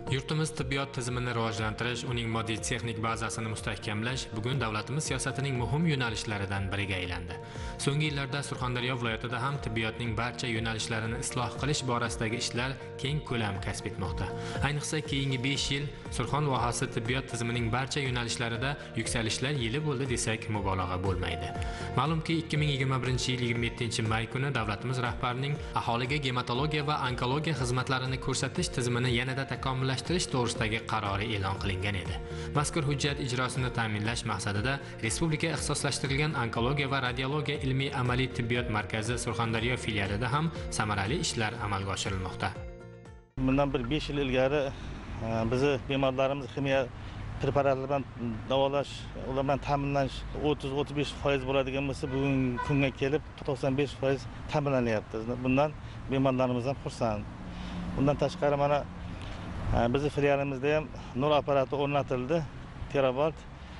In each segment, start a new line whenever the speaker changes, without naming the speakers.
Yurtimiz tibbiyot tizimini rivojlantirish, uning moddiy-texnik bazasini mustahkamlash bugun davlatimiz siyosatining muhim yo'nalishlaridan biriga aylandi. So'nggi yillarda Surxondaryo viloyatida ham tibbiyotning barcha yo'nalishlarini isloh qilish borasidagi ishlar keng ko'lam kasb etmoqda. Ayniqsa keyingi 5 yil Surxon vohasi tibbiyot tizimining barcha yo'nalishlarida yuksalishlar yili bo'ldi desak mubolag'a bo'lmaydi. Ma'lumki 2021-yil 27-may kuni davlatimiz rahbarining aholiga gematologiya va onkologiya xizmatlarini ko'rsatish tizimini yanada takomillashtirish to'g'risidagi qarori e'lon qilingan edi. Mazkur hujjat ijrosini ta'minlash maqsadida Respublika ixtisoslashtirilgan onkologiya va radiologiya ilmiy amaliy tibbiyot markazi Surxondaryo filialida ham samarali ishlar amalga oshirilmoqda.
Bundan bir 5 yil ilgari bizni bemorlarimiz kimyo preparatlar bilan davolash, ular bilan ta'minlash 30-35% bo'ladigan bo'lsa, bugungi kunga kelib 95% ta'minlanyapti. Bundan bemorlarimiz ham xursand. Bundan tashqari mana bizi filialimizda ham nur apparati o'rnatildi, terabalt.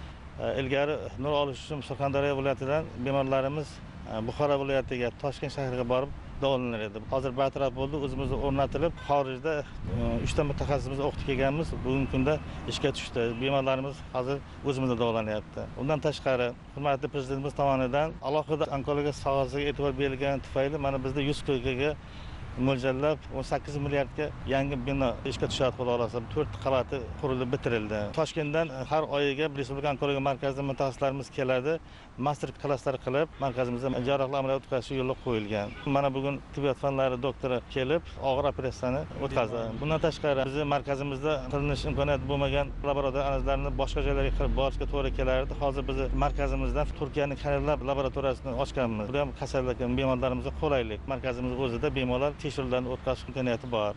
Ilgari nur olish uchun Surxondaryo viloyatidan bemorlarimiz Buxoro viloyatiga, Toshkent shahriga borib davolanar edi. Hozir bartaraf bo'ldi, o'zimizda o'rnatilib, xorijda 3 ta mutaxassisimizni o'qitib kelganmiz. Bugungi kunda ishga tushdi. Bemorlarimiz hozir o'zimizda davolanyapti. Undan tashqari, hurmatli prezidentimiz tomonidan alohida onkologiya sohasiga e'tibor berilgani tufayli mana bizda 100 ko'ykaga mo'ljallab 18 milliardga yangi bino ishga tushadi, xudo xolasa 4 qavati qurilib bitirildi. Toshkentdan har oyiga Respublika onkologiya markazidan mutaxassislarimiz keladi, master klasslar qilib markazimizda jarrohlik amaliyot o'tkazish yo'li qo'yilgan. Mana bugun tibbiyot fanlari doktori kelib og'ir operatsiyani o'tkazdi. Bundan tashqari bizning markazimizda qilinish imkoniyati bo'lmagan laboratoriya analizlarini boshqa joylarga qilib borishga to'g'ri kelardi. Hozir biz markazimizdan Turkiyaning Karelab laboratoriyasini ochganmiz. Bu ham kasallik bemorlarimizga qulaylik. Markazimiz o'zida bemorlar tekshiruvlarni o'tkazish imkoniyati bor.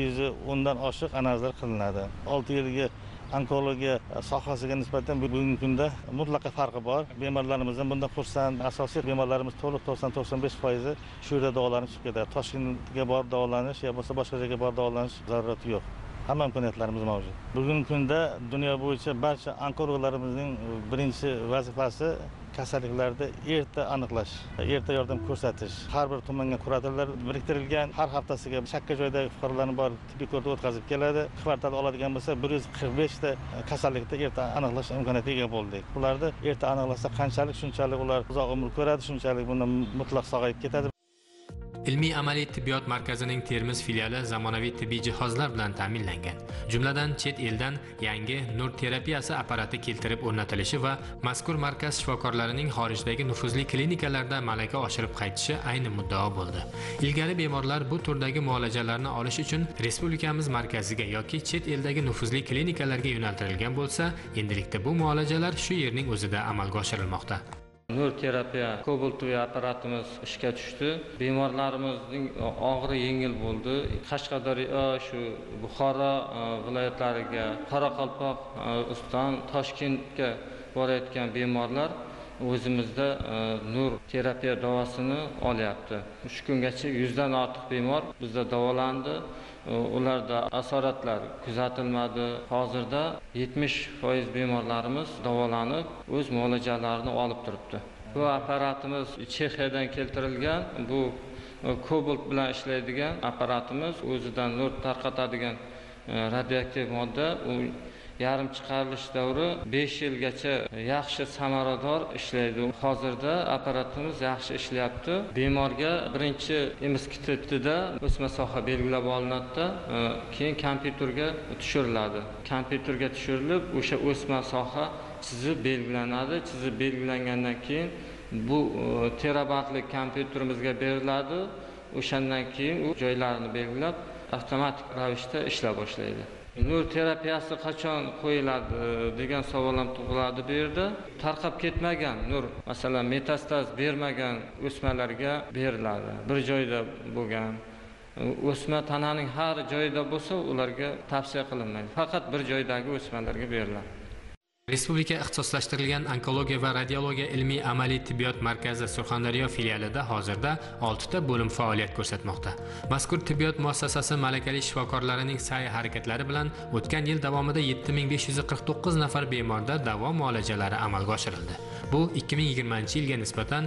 210 dan oshiq analizlar qilinadi. 6 yilgi onkologiya sohasiga nisbatan bugungi kunda mutlaqo farqi bor. Bemorlarimizdan bundan xursand. Asosiy bemorlarimiz to'liq 90-95% shu yerda davolanib chiqib ketadi. Toshkentga borib davolanish yo bo'lmasa boshqa joyga borib davolanish zarurati yo'q. Hamma imkoniyatlarimiz mavjud. Bugungi kunda dunyo bo'yicha barcha onkologlarimizning birinchi vazifasi kasalliklarni erta aniqlash, erta yordam ko'rsatish. Har bir tumanga kuratorlar biriktirilgan, har haftasiga chakka joydagi fuqarolarni borib tibbiy ko'rikdan o'tkazib keladi. Kvartal oladigan bo'lsa 145 ta kasallikni erta aniqlash imkoniyatiga ega bo'ldik. Ularni erta aniqlasa qanchalik shunchalik ular uzoq umr ko'radi, shunchalik bundan mutlaq sog'ayib ketadi.
Ilmiy amaliy tibbiyot markazining Termiz filiali zamonaviy tibbiy jihozlar bilan ta'minlangan. Jumladan chet eldan yangi nur terapiyasi apparati keltirib o'rnatilishi va mazkur markaz shifokorlarining xorijdagi nufuzli klinikalarda malaka oshirib qaytishi ayni muddao bo'ldi. Ilgari bemorlar bu turdagi muolajalarni olish uchun respublikamiz markaziga yoki chet eldagi nufuzli klinikalarga yo'naltirilgan bo'lsa, endilikda bu muolajalar shu yerning o'zida amalga oshirilmoqda.
Nur terapiya kobaltli apparatimiz ishga tushdi. Bemorlarimizning og'iri yengil bo'ldi. Qashqadaryo, shu Buxoro viloyatlariga, Qoraqalpoq ustidan Toshkentga borayotgan bemorlar o'zimizda nur terapiya davosini olyapti. 3 kungacha 100 dan ortiq bemor bizda davolandi. Ularda asoratlar kuzatilmadi. Hozirda 70% bemorlarimiz davolanib, o'z muolajalarini olib turibdi. Bu apparatimiz Chexiyadan keltirilgan, bu kobalt bilan ishlaydigan apparatimiz, o'zidan nur tarqatadigan radioaktiv modda, u yarim chiqarilish davri 5 yilgacha yaxshi samarador ishlaydi. Hozirda apparatimiz yaxshi ishlayapti. Bemorga birinchi emskitida o'sma soha belgilab olinadi, keyin kompyuterga tushiriladi. Kompyuterga tushirilib, o'sha o'sma soha chizib belgilanadi. Chizib belgilangandan keyin bu terabaytlik kompyuterimizga beriladi. O'shandan keyin u joylarini belgilab avtomatik ravishda ishlay boshlaydi. Nur terapiyasi qachon qo'yiladi degan savol ham tug'iladi bu yerda. Tarqab ketmagan nur, masalan, metastaz bermagan o'smalarga beriladi. Bir joyda bo'lgan o'sma tananing har joyida bo'lsa, ularga tavsiya qilinmaydi. Faqat bir joydagi o'smalarga beriladi.
Respublika ixtisoslashtirilgan onkologiya va radiologiya ilmiy amaliy tibbiyot markazi Surxondaryo filialida hozirda 6 ta bo'lim faoliyat ko'rsatmoqda. Mazkur tibbiyot muassasasi malakali shifokorlarining sa'y-harakatlari bilan o'tgan yil davomida 7549 nafar bemorda davo muolajalari amalga oshirildi. Bu 2020-yilga nisbatan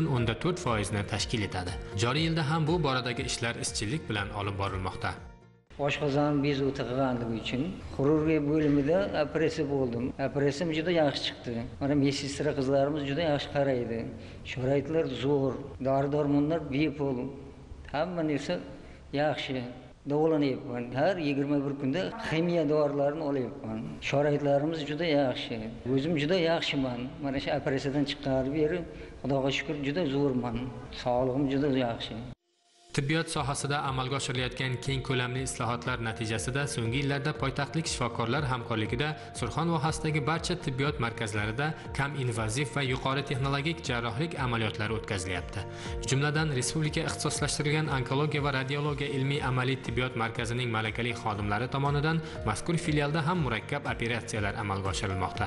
113,4% ni tashkil etadi. Joriy yilda ham bu boradagi ishlar izchillik bilan olib borilmoqda.
Oshqozon bezi o'tig'anligi uchun xirurgiya bo'limida operatsiya bo'ldim. Operatsiyam juda yaxshi chiqdi. Mana medsinstra qizlarimiz juda yaxshi qaraydi. Sharoitlar zo'r, dori-darmonlar bepul. Hamma narsa yaxshi. Davolanyapman. Har 21 kunda ximiya dorilarini olyapman. Sharoitlarimiz juda yaxshi. O'zim juda yaxshiman. Mana shu operatsiyadan chiqqandan beri Xudoga shukr juda zo'rman. Sog'lig'im juda yaxshi.
Tibbiyot sohasida amalga oshirilayotgan keng ko'lamli islohotlar natijasida so'nggi yillarda poytaxtlik shifokorlar hamkorligida Surxon vohasidagi barcha tibbiyot markazlarida kam invaziv va yuqori texnologik jarrohlik amaliyotlari o'tkazilyapti. Jumladan, respublika ixtisoslashtirilgan onkologiya va radiologiya ilmiy amaliy tibbiyot markazining malakali xodimlari tomonidan mazkur filialda ham murakkab operatsiyalar amalga oshirilmoqda.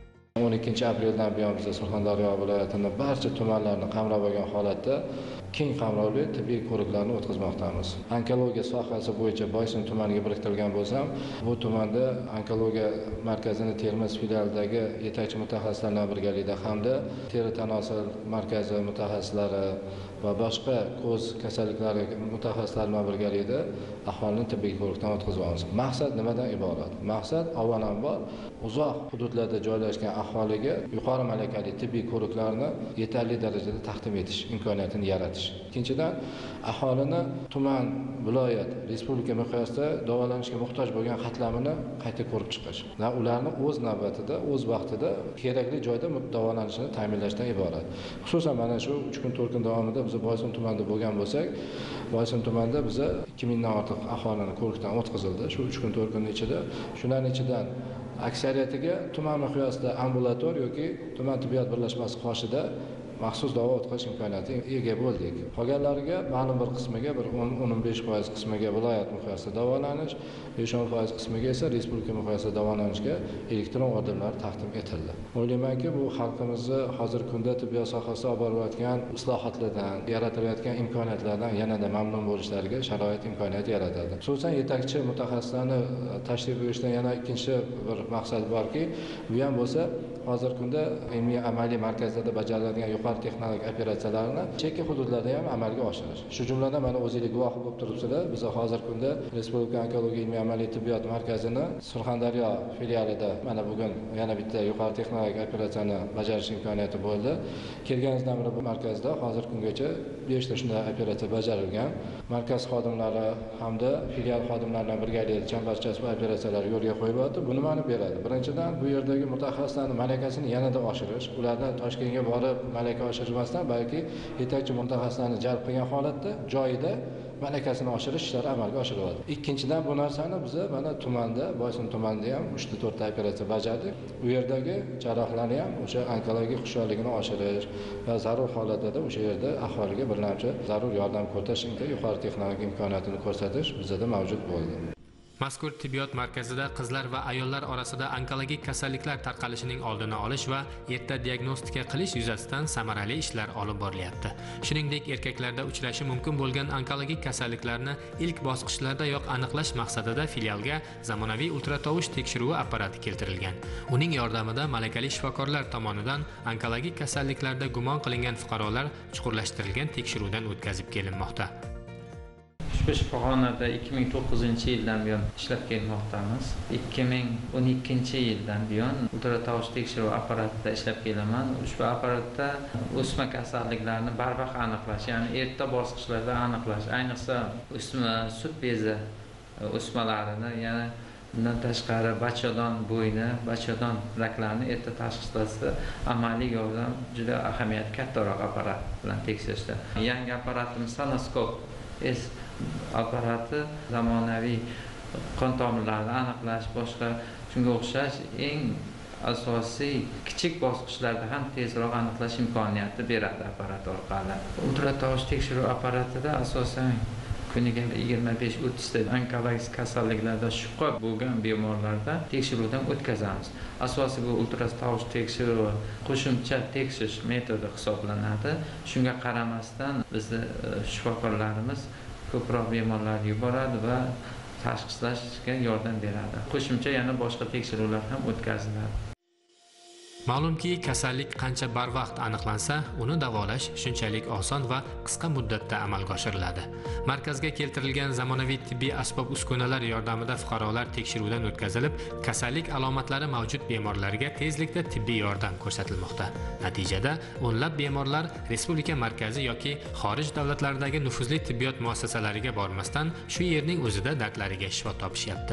12 apreldan buyon biz Surxondaryo viloyatining barcha tumanlarini qamrab olgan holatda keng qamrovli tibbiy ko'riklarni o'tkazmoqdamiz. Onkologiya sohasi bo'yicha Boysun tumaniga biriktirilgan bo'lsam, bu tumanda onkologiya markazini Termiz filialidagi yetakchi mutaxassislarlar birgalikda hamda teri tanosil markazi mutaxassislari va boshqa ko'z kasalliklari mutaxassislari bilan birgalikda aholini tibbiy ko'rikdan o'tkazamiz. Maqsad nimadan iborat? Maqsad avvalambor uzoq hududlarda joylashgan aholiga yuqori malakali tibbiy ko'riklarni yetarli darajada taqdim etish imkoniyatini yaratish. Ikkinchidan, aholini tuman, viloyat, respublika miqyosida davolanishga muhtoj bo'lgan qatlamini qayta ko'rib chiqish va ularni o'z navbatida, o'z vaqtida kerakli joyda davolanishini ta'minlashdan iborat. Xususan mana shu 3 kun 4 kun davomida biz Boysun tumanida bo'lgan bo'lsak, Boysun tumanida biz 2000 dan ortiq aholini ko'rikdan o'tkazildi shu 3 kun 4 kun ichida. Shularning ichidan aksariyatiga tuman miqyosida ambulator yoki tuman tibbiyot birlashmasi qoshida maxsus davo o'tkazish imkoniyatiga ega bo'ldik. Qolganlariga ma'lum bir qismiga, bir 10-15% qismiga viloyat miqyosida davolanish, 5-10% qismiga esa respublika miqyosida davolanishga elektron orderlar taqdim etildi. O'ylaymanki, bu xalqimizni hozirgi kunda tibbiyot sohasida olib borayotgan islohotlardan, yaratilayotgan imkoniyatlardan yanada mamnun bo'lishlariga sharoit imkoniyat yaratadi. Xususan yetakchi mutaxassislarni tashrif buyurishdan yana ikkinchi bir maqsad borki, bu ham bo'lsa hozirgi kunda ilmiy amaliy markazlarda bajariladigan yuqori texnologik operatsiyalarni chekka hududlarda ham amalga oshirish. Shu jumladan mana o'zingiz guvoh bo'lib turibsizlar, biz hozirgi kunda Respublika onkologiya ilmiy amaliy tibbiyot markazini Surxondaryo filialida mana bugun yana bitta yuqori texnologik operatsiyani bajarish imkoniyati bo'ldi. Kelganingizdan beri bu markazda hozirgi kungacha 5 ta shunday operatsiya bajarilgan. Markaz xodimlari hamda filial xodimlari bilan birgalikda chambarchas va operatsiyalar yo'lga qo'yilyapti. Bu nimani beradi? Birinchidan, bu yerdagi mutaxassislarning malakasini yanada oshirish, ulardan Toshkentga borib malaka oshirmasdan, balki yetakchi mutaxassislarni jalb qilgan holatda joyida malakasini oshirish ishlari amalga oshiriladi. Ikkinchidan, bu narsani biz mana tumanda, Boysun tumanida ham 3 ta 4 ta operatsiya bajardik. U yerdagi jarrohlarni ham o'sha onkologik hushyorligini oshirish va zarur holatlarda o'sha yerda aholiga bir necha zarur yordam ko'rsatishga yuqori texnologik imkoniyatini ko'rsatish bizda mavjud bo'ldi.
Mazkur tibbiyot markazida qizlar va ayollar orasida onkologik kasalliklar tarqalishining oldini olish va erta diagnostika qilish yuzasidan samarali ishlar olib borilyapti. Shuningdek, erkaklarda uchrashi mumkin bo'lgan onkologik kasalliklarni ilk bosqichlardayoq aniqlash maqsadida filialga zamonaviy ultratovush tekshiruvi apparati keltirilgan. Uning yordamida malakali shifokorlar tomonidan onkologik kasalliklarda gumon qilingan fuqarolar chuqurlashtirilgan tekshiruvdan o'tkazib kelinmoqda.
Ushbu shifoxonada 2009-yildan buyon ishlab kelmoqdamiz. 2012-yildan buyon ultratovush tekshiruv apparatida ishlab kelaman. Ushbu apparatda o'sma kasalliklarini barvaqt aniqlash, ya'ni erta bosqichlarda aniqlash, ayniqsa o'sma sut bezi o'smalarini, yana bundan tashqari bachadon bo'yni, bachadon raklarini erta tashxislasda amaliy yordam juda ahamiyat kattaroq apparat bilan tekshirishda. Yangi apparatimiz Sonoskop apparati zamonaviy qon tomirlarini aniqlash, boshqa shunga o'xshash eng asosiy kichik bosqichlarda ham tezroq aniqlash imkoniyati beradi apparat orqali. Ultratovush tekshiruv apparatida asosan kuniga 25-30 ta onkologik kasalliklarda shubha bo'lgan bemorlarda tekshiruvdan o'tkazamiz. Asosiy bu ultratovush tekshiruvi qo'shimcha tekshirish metodi hisoblanadi. Shunga qaramasdan bizning shifokorlarimiz ko'proq bemorlar yuboradi va tashxislashga yordam beradi. Qo'shimcha yana boshqa tekshiruvlar ham o'tkaziladi.
Ma'lumki, kasallik qancha barvaqt aniqlansa, uni davolash shunchalik oson va qisqa muddatda amalga oshiriladi. Markazga keltirilgan zamonaviy tibbiy asbob-uskunalar yordamida fuqarolar tekshiruvdan o'tkazilib, kasallik alomatlari mavjud bemorlarga tezlikda tibbiy yordam ko'rsatilmoqda. Natijada o'nlab bemorlar respublika markazi yoki xorij davlatlaridagi nufuzli tibbiyot muassasalariga bormasdan shu yerning o'zida dardlariga shifo topishyapti.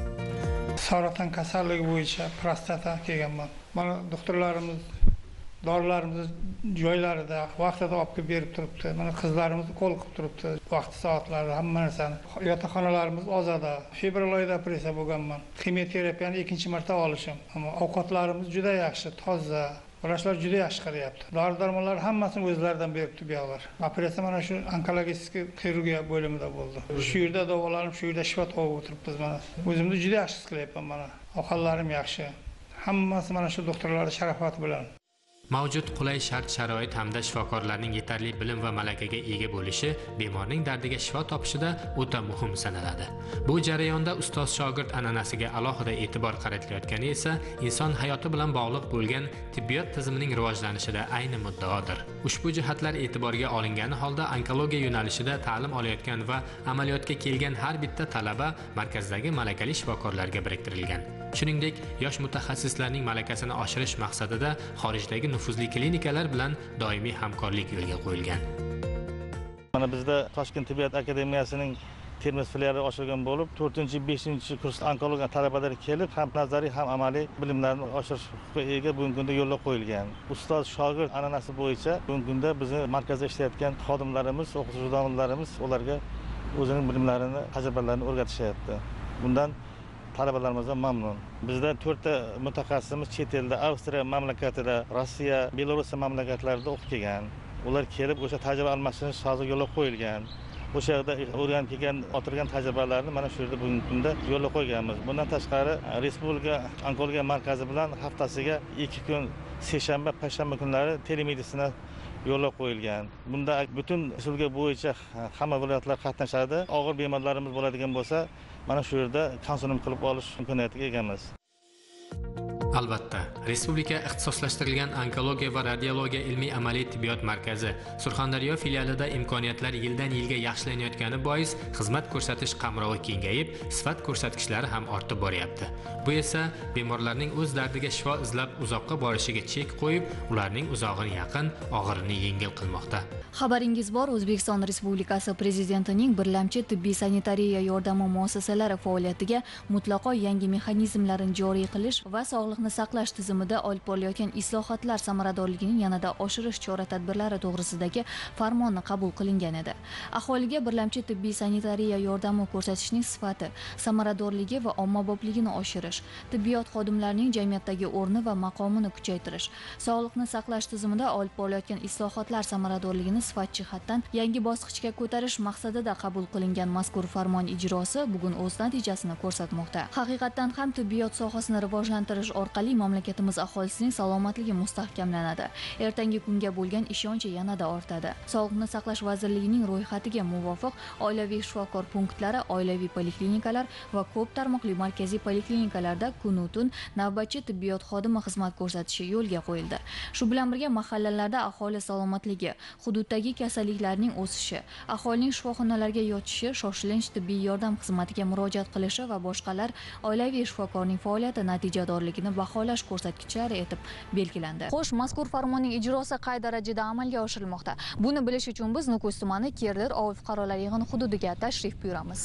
Saratan kasalligi bo'yicha prostata kelganman. Mana doktorlarimiz dorilarimizni joylarida vaqtida olib kelib berib turibdi. Mana qizlarimiz qo'l qilib turibdi. Vaqti soatlarida hamma narsani. Yotoqxonalarimiz ozada. Fevral oyida operatsiya bo'lganman. Kimyoterapiyani ikkinchi marta olishim. Ammo ovqatlarimiz juda yaxshi, toza. Vrachlar juda yaxshi qarayapti. Dori-darmonlar hammasini o'zlaridan beribdi bu yoqlar. Operatsiya mana shu onkologik xirurgiya bo'limida bo'ldi. Shu yerda davolanib, shu yerda shifo topib o'tiribmiz mana. O'zimni juda yaxshi his qilyapman mana. Ovqatlarim yaxshi. Hammasi mana shu doktorlarning sharofati bilan.
Mavjud qulay shart-sharoit hamda shifokorlarning yetarli bilim va malakaga ega bo'lishi bemorning dardiga shifo topishida o'ta muhim sanaladi. Bu jarayonda ustoz-shogird an'anasiga alohida e'tibor qaratilayotgani esa inson hayoti bilan bog'liq bo'lgan tibbiyot tizimining rivojlanishida ayni muddaodir. Ushbu jihatlar e'tiborga olingani holda onkologiya yo'nalishida ta'lim olayotgan va amaliyotga kelgan har bitta talaba markazdagi malakali shifokorlarga biriktirilgan. Shuningdek, yosh mutaxassislarning malakasini oshirish maqsadida xorijdagi nufuzli klinikalar bilan doimiy hamkorlik yo'lga qo'yilgan.
Mana bizda Toshkent tibbiyot akademiyasining Termiz filiali ochilgan bo'lib, 4-5-kurs onkologiya talabalari kelib, ham nazariy, ham amaliy bilimlarni oshirishga ega bugungi kunda yo'lga qo'yilgan. Ustoz shogird an'anasi bo'yicha bugungi kunda bizni markazda ishlayotgan xodimlarimiz, o'qituvchi xodimlarimiz ularga o'zining bilimlarini, tajribalarini o'rgatishyapti. Bundan talabalarımızdan mamnun. Bizda 4 ta mutaxassisimiz chet elda, Avstriya mamlakatida, Rossiya, Belorussiya mamlakatlarida o'qib kelgan. Ular kelib o'sha tajriba almashish hozir yo'lga qo'yilgan. O'sha yerda o'rganib kelgan, o'tirgan tajribalarni mana shu yerda bugungi kunda yo'lga qo'yganmiz. Bundan tashqari, Respublika onkologiya markazi bilan haftasiga 2 kun seshanba, payshanba kunlari telemeditsina yo'lga qo'yilgan. Bunda butun respublika bo'yicha hamma viloyatlar qatnashadi. Og'ir bemorlarimiz bo'ladigan bo'lsa, mana shu yerda konsulum qilib olish imkoniyatiga egamiz.
Albatta, Respublika ixtisoslashtirilgan onkologiya va radiologiya ilmiy amaliy tibbiyot markazi Surxondaryo filialida imkoniyatlar yildan yilga yaxshilanayotgani bois xizmat ko'rsatish qamrovi kengayib, sifat ko'rsatkichlari ham ortib boryapti. Bu esa bemorlarning o'z dardiga shifo izlab uzoqqa borishiga chek qo'yib, ularning uzog'ini yaqin, og'irini yengil qilmoqda.
Xabaringiz bor, O'zbekiston Respublikasi Prezidentining birlamchi tibbiy sanitariya yordami muassasalari faoliyatiga mutlaqo yangi mexanizmlarni joriy qilish va sog'liqni saqlash tizimida olib borilayotgan islohotlar samaradorligini yanada oshirish chora-tadbirlari to'g'risidagi farmonni qabul qilingan edi. Aholiga birlamchi tibbiy sanitariya yordami ko'rsatishning sifati, samaradorligi va ommabopligini oshirish, tibbiyot xodimlarining jamiyatdagi o'rni va maqomini kuchaytirish, sog'liqni saqlash tizimida olib borilayotgan islohotlar samaradorligini sifat jihatdan yangi bosqichga ko'tarish maqsadida qabul qilingan mazkur farmon ijrosi bugun o'z natijasini ko'rsatmoqda. Haqiqatan ham tibbiyot sohasini rivojlantirish orqali mamlakatimiz aholisining salomatligi mustahkamlanadi. Ertangi kunga bo'lgan ishonchi yanada ortadi. Sog'liqni saqlash vazirligining ro'yxatiga muvofiq oilaviy shifokor punktlari, oilaviy poliklinikalar va ko'p tarmoqli markaziy poliklinikalarda kun-u-tun navbatchi tibbiyot xodimi xizmat ko'rsatishi yo'lga qo'yildi. Shu bilan birga mahallalarda aholi salomatligi, hududdagi kasalliklarning o'sishi, aholining shifoxonalarga yotishi, shoshilinch tibbiy yordam xizmatiga murojaat qilishi va boshqalar oilaviy shifokorning faoliyati natijadorligini baholash ko'rsatkichlari etib belgilandi. Xo'sh, mazkur farmonning ijrosi qay darajada amalga oshirilmoqda? Buni bilish uchun biz Nukus tumani Kerdir ovul fuqarolar yig'ini hududiga tashrif buyuramiz.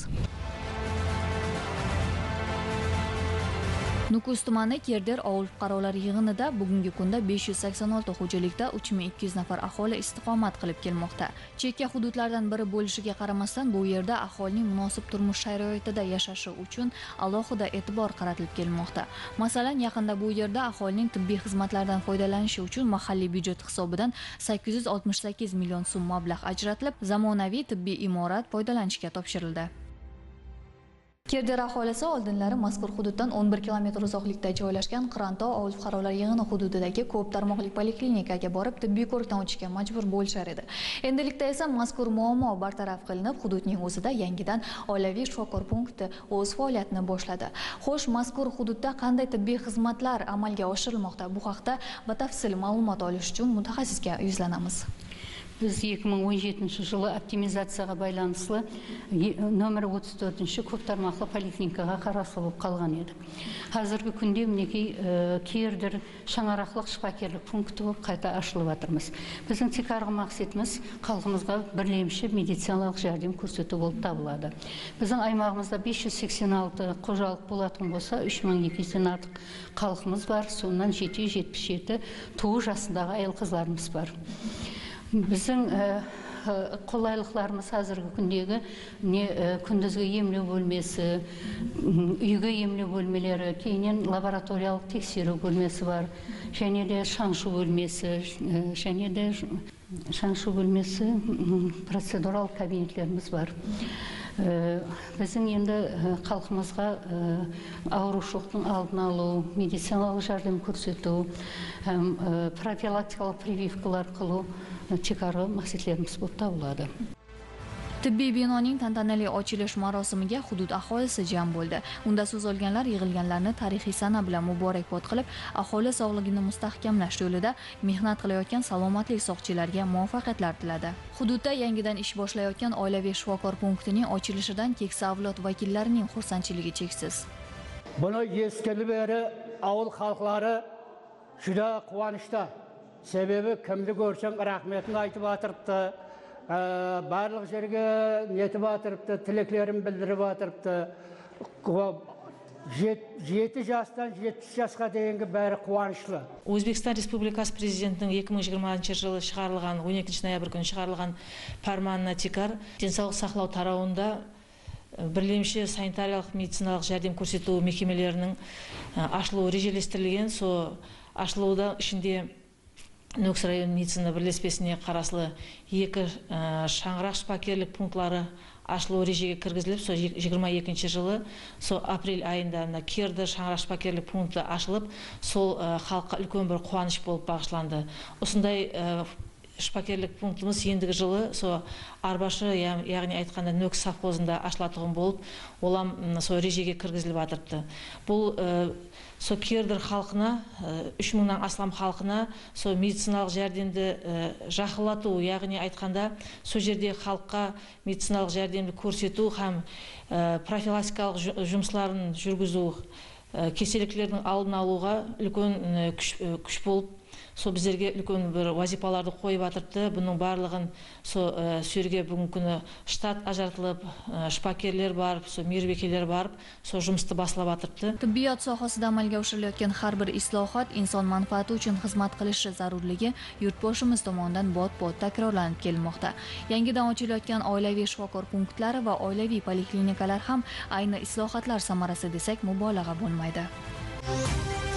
Nukus tumani Kerdir ovul fuqarolar yig'inida bugungi kunda 586 xo'jalikda 3200 nafar aholi istiqomat qilib kelmoqda. Chekka hududlardan biri bo'lishiga qaramasdan bu yerda aholining munosib turmush sharoitida yashashi uchun alohida e'tibor qaratilib kelmoqda. Masalan, yaqinda bu yerda aholining tibbiy xizmatlardan foydalanishi uchun mahalliy byudjet hisobidan 868 million so'm mablag' ajratilib, zamonaviy tibbiy imorat foydalanishga topshirildi. Kerdar aholisi oldinlari mazkur hududdan 11 kilometr uzoqlikda joylashgan Qirantov ovul fuqarolar yig'ini hududidagi ko'p tarmoqli poliklinikaga borib tibbiy ko'rikdan o'tishga majbur bo'lishar edi. Endilikda esa mazkur muammo bartaraf qilinib, hududning o'zida yangidan oilaviy shifokor punkti o'z faoliyatini boshladi. Xo'sh, mazkur hududda qanday tibbiy xizmatlar amalga oshirilmoqda? Bu haqda batafsil ma'lumot olish uchun mutaxassisga yuzlanamiz.
Biz 2017 жылы оптимизацияға байланыслы номер 34 көп тармақлы поликлиникаға қарасты болып қалған еді. Қазіргі күнде мінекей Кердер шаңарақлық шипакерлік пункті болып қайта ашылып жатырмыз. Біздің тек арғы мақсатымыз халқымызға бірлемші медициналық жәрдем көрсету болып табылады. Біздің аймағымызда 586 қожалық болатын болса, 3200-ден артық халқымыз бар, сонан 777 туу жасындағы әйел қызларымыз бар. Біздің қолайлықларымыз қазіргі күндегі күндізгі емлеу бөлмесі, үйге емлеу бөлмелері, кейінен лабораториялық тексеру бөлмесі бар, және де шаңшу бөлмесі, процедурал кабинетлеріміз бар. Біздің енді халқымызға аурушылықтың алдын алу, медициналық жәрдем көрсету, профилактикалық прививкалар қылу тек арғы мақсатларымыз болып табылады.
Tibbiy binoning tantanali ochilish marosimiga hudud aholisi jam bo'ldi. Unda so'z olganlar yig'ilganlarni tarixiy sana bilan muborakbod qilib, aholi sog'lig'ini mustahkamlash yo'lida mehnat qilayotgan salomatlik soqchilariga muvaffaqiyatlar tiladi. Hududda yangidan ish boshlayotgan oilaviy shifokor punktining ochilishidan keksa avlod vakillarining xursandchiligi cheksiz.
Buni eskili beri avul xalqlari juda quvonishda. Sebebi kimni ko'rsang rahmetini aytib o'tiribdi. Barliq yerga netib o'tiribdi, tilaklarını bildirib o'tiribdi. 7 yaşdan 70 yaşga дейінгі бәрі қуанышлы.
Өзбекстан Республикасы президентінің 2020 жылы шығарылған 12 ноябрь күні шығарылған фарманына текар денсаулық сақтау тарауында бірлемші санитариялық медициналық жәрдем көрсету мекемелерінің ашылуы режелестірілген. Со ашылуда ішінде Нөкс район медицина бірлеспесіне қарасылы 2 шаңырақ шипакерлік пунктлары ашылу режеге кіргізіліп, со 22 жылы, со апрель айында Керді шаңырақ шипакерлік пункті ашылып, сол халыққа үлкен бір қуаныш болып бағышланды. Осындай шипакерлік пунктіміз ендігі жылы со арбашы, яғни айтқанда Нөкс совхозында ашылатығын болып, олам со режеге кіргізіліп атырыпты. Бұл со Кердір халқына, 3000-нан аслам халқына со медициналық жәрдемді жақылату, яғни айтқанда со жерде халыққа медициналық жәрдемді көрсету, һәм профилактикалық жұмысларын жүргізу, кеселіктердің алдын алуға үлкен күш болып, со біздерге үлкен бір вазипаларды қойып атырыпты. Бұның барлығын со сөрге бүгін күні штат ажартылып, шипакерлер барып, со мейірбекелер барып, со жұмысты басылап атырыпты.
Tibbiyot sohasida amalga oshirilayotgan har bir islohot inson manfaati uchun xizmat qilishi zarurligi yurtboshimiz tomonidan bot-bot takrorlanib kelmoqda. Yangidan ochilayotgan oilaviy shifokor punktlari va oilaviy poliklinikalar ham ayni islohotlar samarasi desak mubolag'a bo'lmaydi.